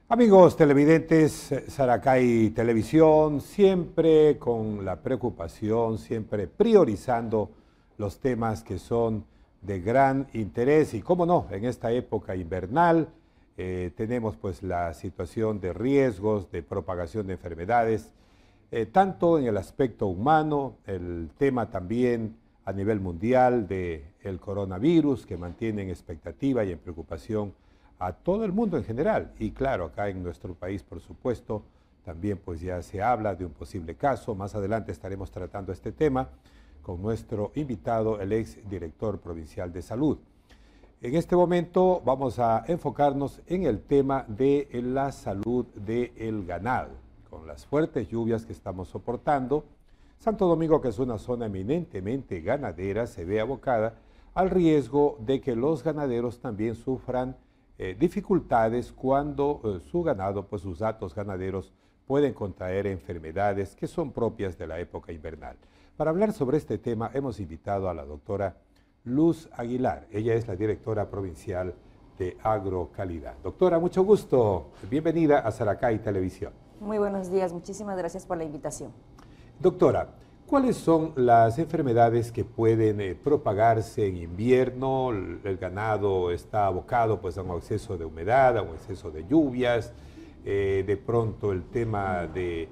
Amigos televidentes, Saracay Televisión, siempre con la preocupación, siempre priorizando los temas que son de gran interés y, cómo no, en esta época invernal tenemos pues la situación de riesgos, de propagación de enfermedades, tanto en el aspecto humano, el tema también a nivel mundial del coronavirus que mantiene en expectativa y en preocupación a todo el mundo en general. Y claro, acá en nuestro país, por supuesto, también pues ya se habla de un posible caso. Más adelante estaremos tratando este tema con nuestro invitado, el ex director provincial de salud. En este momento vamos a enfocarnos en el tema de la salud del ganado. Con las fuertes lluvias que estamos soportando, Santo Domingo, que es una zona eminentemente ganadera, se ve abocada al riesgo de que los ganaderos también sufran dificultades cuando su ganado, pues sus datos ganaderos pueden contraer enfermedades que son propias de la época invernal. Para hablar sobre este tema hemos invitado a la doctora Luz Aguilar. Ella es la directora provincial de Agrocalidad. Doctora, mucho gusto. Bienvenida a Saracay Televisión. Muy buenos días. Muchísimas gracias por la invitación. Doctora, ¿cuáles son las enfermedades que pueden propagarse en invierno? El ganado está abocado pues, a un exceso de humedad, a un exceso de lluvias. De pronto el tema de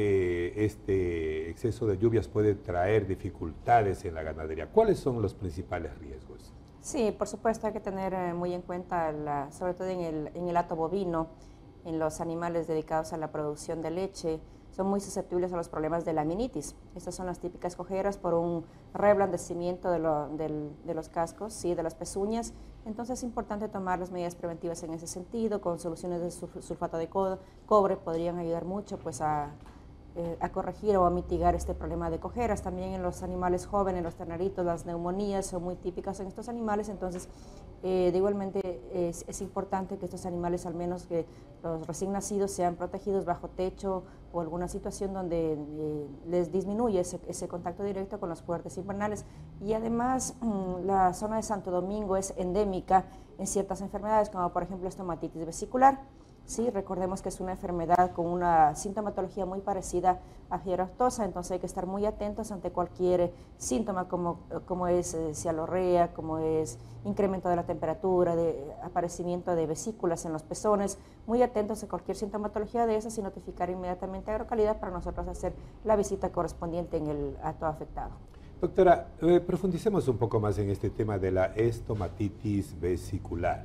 este exceso de lluvias puede traer dificultades en la ganadería. ¿Cuáles son los principales riesgos? Sí, por supuesto hay que tener muy en cuenta, sobre todo en el hato bovino, en los animales dedicados a la producción de leche, son muy susceptibles a los problemas de la aminitis. Estas son las típicas cojeras por un reblandecimiento de los cascos, ¿sí? De las pezuñas. Entonces es importante tomar las medidas preventivas en ese sentido, con soluciones de sulfato de cobre podrían ayudar mucho pues, a corregir o a mitigar este problema de cojeras. También en los animales jóvenes, los terneritos, las neumonías son muy típicas en estos animales, entonces igualmente es importante que estos animales, al menos que los recién nacidos, sean protegidos bajo techo o alguna situación donde les disminuye ese contacto directo con los fuertes invernales. Y además la zona de Santo Domingo es endémica en ciertas enfermedades, como por ejemplo estomatitis vesicular. Sí, recordemos que es una enfermedad con una sintomatología muy parecida a fiebre aftosa, entonces hay que estar muy atentos ante cualquier síntoma como es cialorrea, como es incremento de la temperatura, de aparecimiento de vesículas en los pezones, muy atentos a cualquier sintomatología de esas y notificar inmediatamente a Agrocalidad para nosotros hacer la visita correspondiente en el hato afectado. Doctora, profundicemos un poco más en este tema de la estomatitis vesicular.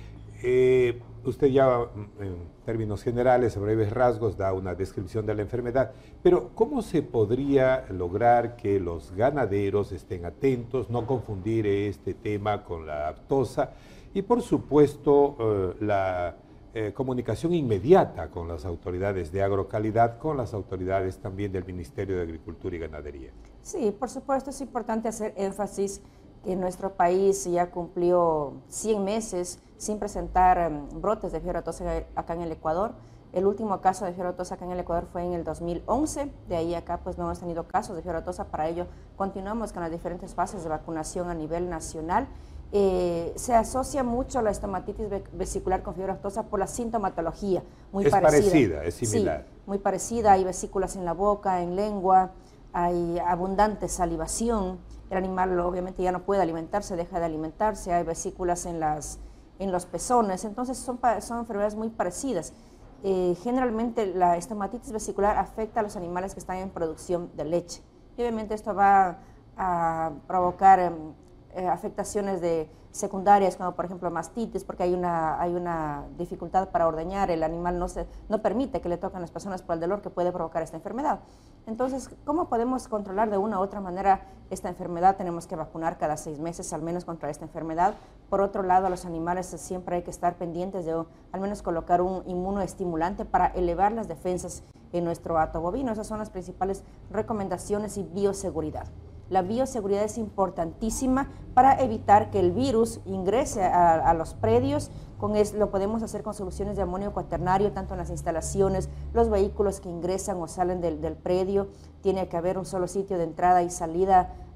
Usted ya en términos generales, a breves rasgos, da una descripción de la enfermedad, pero ¿cómo se podría lograr que los ganaderos estén atentos, no confundir este tema con la aftosa y por supuesto la comunicación inmediata con las autoridades de Agrocalidad, con las autoridades también del Ministerio de Agricultura y Ganadería? Sí, por supuesto es importante hacer énfasis que nuestro país ya cumplió 100 meses sin presentar brotes de fiebre aftosa acá en el Ecuador. El último caso de fiebre aftosa acá en el Ecuador fue en el 2011, de ahí acá pues no hemos tenido casos de fiebre aftosa, para ello continuamos con las diferentes fases de vacunación a nivel nacional. Se asocia mucho la estomatitis vesicular con fiebre aftosa por la sintomatología, muy parecida. Es parecida, es similar. Sí, muy parecida, hay vesículas en la boca, en lengua, hay abundante salivación. El animal obviamente ya no puede alimentarse, deja de alimentarse, hay vesículas en los pezones, entonces son enfermedades muy parecidas. Generalmente la estomatitis vesicular afecta a los animales que están en producción de leche. Y obviamente esto va a provocar afectaciones secundarias, como por ejemplo mastitis, porque hay una dificultad para ordeñar, el animal no permite que le toquen las personas por el dolor que puede provocar esta enfermedad. Entonces, ¿cómo podemos controlar de una u otra manera esta enfermedad? Tenemos que vacunar cada 6 meses al menos contra esta enfermedad. Por otro lado, a los animales siempre hay que estar pendientes de al menos colocar un inmunoestimulante para elevar las defensas en nuestro hato bovino. Esas son las principales recomendaciones y bioseguridad. La bioseguridad es importantísima para evitar que el virus ingrese a los predios. Lo podemos hacer con soluciones de amonio cuaternario, tanto en las instalaciones, los vehículos que ingresan o salen del predio. Tiene que haber un solo sitio de entrada y salida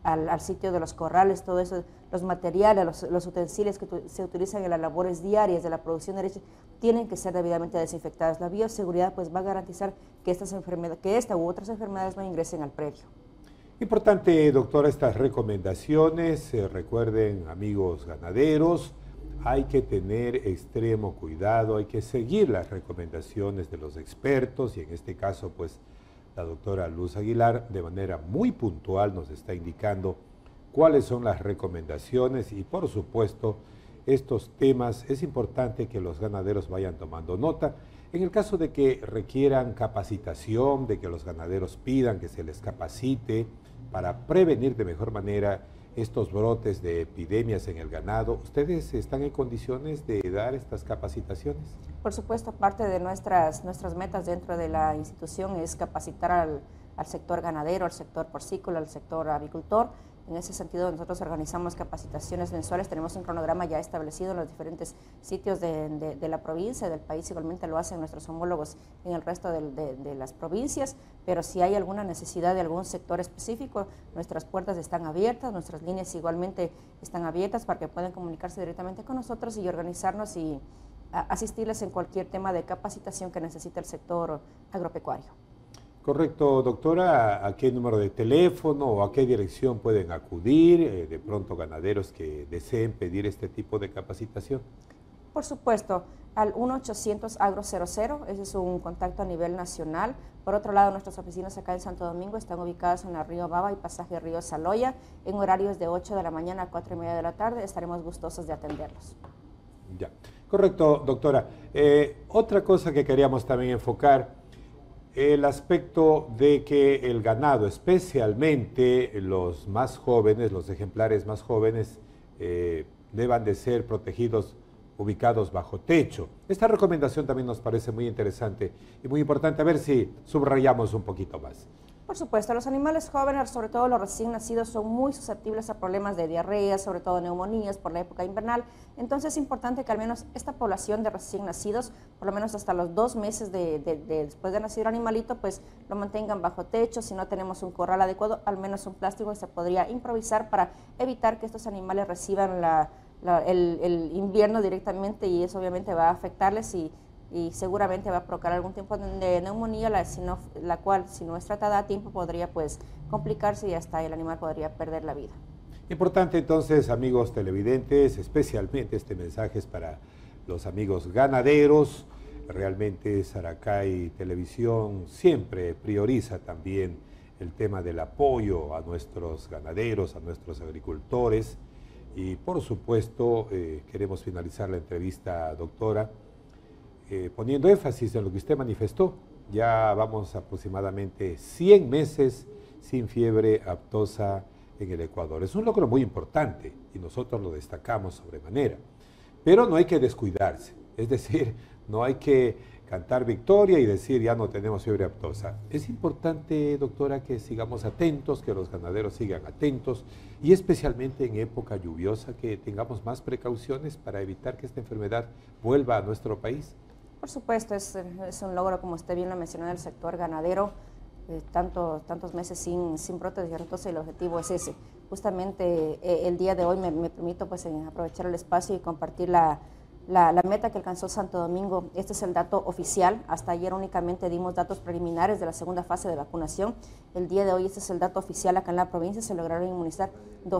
al sitio de los corrales, todo eso, los materiales, los utensilios que se utilizan en las labores diarias de la producción de leche, tienen que ser debidamente desinfectados. La bioseguridad pues va a garantizar que esta u otras enfermedades no ingresen al predio. Importante, doctora, estas recomendaciones. Recuerden, amigos ganaderos, hay que tener extremo cuidado, hay que seguir las recomendaciones de los expertos y en este caso, pues, la doctora Luz Aguilar de manera muy puntual nos está indicando cuáles son las recomendaciones y, por supuesto, estos temas es importante que los ganaderos vayan tomando nota. En el caso de que requieran capacitación, de que los ganaderos pidan que se les capacite para prevenir de mejor manera estos brotes de epidemias en el ganado, ¿ustedes están en condiciones de dar estas capacitaciones? Por supuesto, parte de nuestras metas dentro de la institución es capacitar al sector ganadero, al sector porcícola, al sector avicultor. En ese sentido, nosotros organizamos capacitaciones mensuales, tenemos un cronograma ya establecido en los diferentes sitios de la provincia, del país, igualmente lo hacen nuestros homólogos en el resto de las provincias, pero si hay alguna necesidad de algún sector específico, nuestras puertas están abiertas, nuestras líneas igualmente están abiertas para que puedan comunicarse directamente con nosotros y organizarnos y asistirles en cualquier tema de capacitación que necesite el sector agropecuario. Correcto, doctora. ¿A qué número de teléfono o a qué dirección pueden acudir de pronto ganaderos que deseen pedir este tipo de capacitación? Por supuesto, al 1-800-AGRO-00, ese es un contacto a nivel nacional. Por otro lado, nuestras oficinas acá en Santo Domingo están ubicadas en la Río Baba y Pasaje Río Saloya, en horarios de 8 de la mañana a 4:30 de la tarde. Estaremos gustosos de atenderlos. Ya, correcto, doctora. Otra cosa que queríamos también enfocar, el aspecto de que el ganado, especialmente los más jóvenes, los ejemplares más jóvenes, deban de ser protegidos, ubicados bajo techo. Esta recomendación también nos parece muy interesante y muy importante. A ver si subrayamos un poquito más. Por supuesto, los animales jóvenes, sobre todo los recién nacidos, son muy susceptibles a problemas de diarrea, sobre todo neumonías por la época invernal. Entonces es importante que al menos esta población de recién nacidos, por lo menos hasta los 2 meses después de nacer el animalito, pues lo mantengan bajo techo. Si no tenemos un corral adecuado, al menos un plástico se podría improvisar para evitar que estos animales reciban el invierno directamente, y eso obviamente va a afectarles y seguramente va a provocar algún tipo de neumonía, la cual, si no es tratada a tiempo, podría pues complicarse y hasta el animal podría perder la vida. Importante entonces, amigos televidentes, especialmente este mensaje es para los amigos ganaderos. Realmente Saracay Televisión siempre prioriza también el tema del apoyo a nuestros ganaderos, a nuestros agricultores. Y por supuesto, queremos finalizar la entrevista, doctora, poniendo énfasis en lo que usted manifestó. Ya vamos aproximadamente 100 meses sin fiebre aftosa en el Ecuador. Es un logro muy importante y nosotros lo destacamos sobremanera. Pero no hay que descuidarse, es decir, no hay que cantar victoria y decir ya no tenemos fiebre aftosa. Es importante, doctora, que sigamos atentos, que los ganaderos sigan atentos y especialmente en época lluviosa que tengamos más precauciones para evitar que esta enfermedad vuelva a nuestro país. Por supuesto, es un logro, como usted bien lo mencionó, del sector ganadero, tantos meses sin brotes de fiebre aftosa, y el objetivo es ese. Justamente el día de hoy me permito pues aprovechar el espacio y compartir la meta que alcanzó Santo Domingo. Este es el dato oficial. Hasta ayer únicamente dimos datos preliminares de la segunda fase de vacunación. El día de hoy este es el dato oficial. Acá en la provincia se lograron inmunizar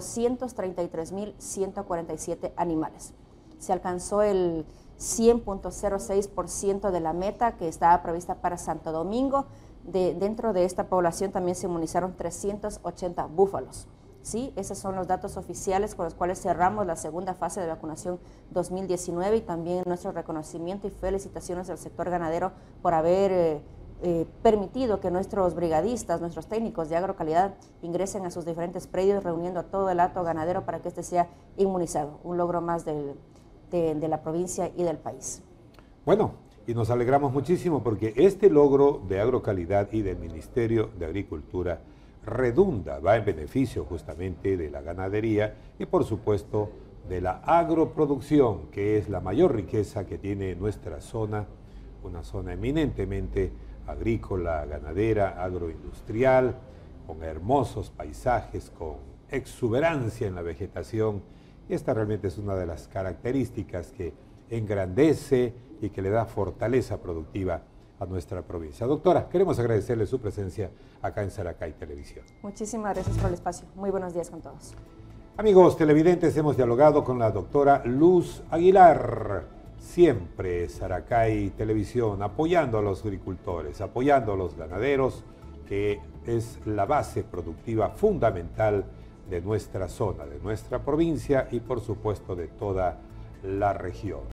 233.147 animales. Se alcanzó el 100.06% de la meta que estaba prevista para Santo Domingo. Dentro de esta población también se inmunizaron 380 búfalos. Sí, esos son los datos oficiales con los cuales cerramos la segunda fase de vacunación 2019, y también nuestro reconocimiento y felicitaciones al sector ganadero por haber permitido que nuestros brigadistas, nuestros técnicos de agrocalidad ingresen a sus diferentes predios, reuniendo a todo el hato ganadero para que éste sea inmunizado. Un logro más de la provincia y del país. Bueno, y nos alegramos muchísimo porque este logro de agrocalidad y del Ministerio de Agricultura redunda, va en beneficio justamente de la ganadería y por supuesto de la agroproducción, que es la mayor riqueza que tiene nuestra zona, una zona eminentemente agrícola, ganadera, agroindustrial, con hermosos paisajes, con exuberancia en la vegetación. Y esta realmente es una de las características que engrandece y que le da fortaleza productiva a nuestra provincia. Doctora, queremos agradecerle su presencia acá en Saracay Televisión. Muchísimas gracias por el espacio. Muy buenos días con todos. Amigos televidentes, hemos dialogado con la doctora Luz Aguilar. Siempre Saracay Televisión apoyando a los agricultores, apoyando a los ganaderos, que es la base productiva fundamental de nuestra zona, de nuestra provincia y por supuesto de toda la región.